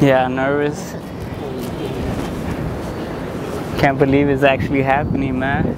Yeah, nervous. Can't believe it's actually happening, man.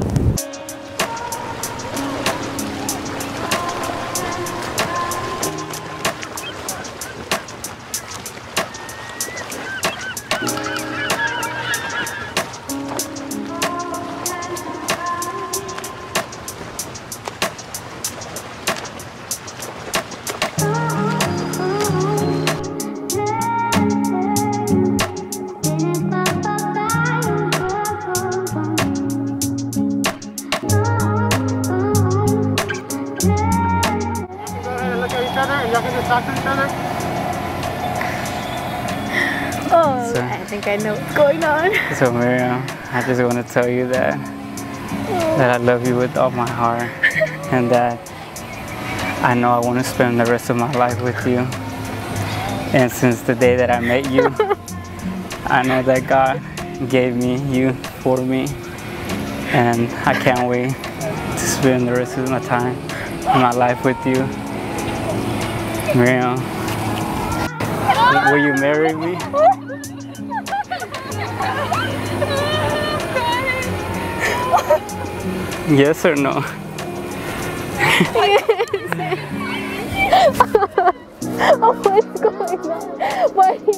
Oh, So- I think I know what's going on. So Miriam, I just want to tell you that I love you with all my heart, and that I know I want to spend the rest of my life with you. And since the day that I met you, I know that God gave me you for me, and I can't wait to spend the rest of my time in my life with you. Miriam, will you marry me? Yes or no? Oh, what's going on? Why are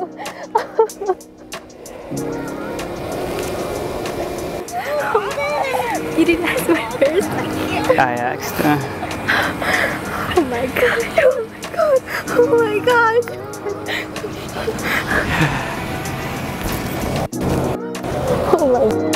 you? You didn't ask my first. I asked her. Oh my god! Oh my god! Oh my god! Oh my god!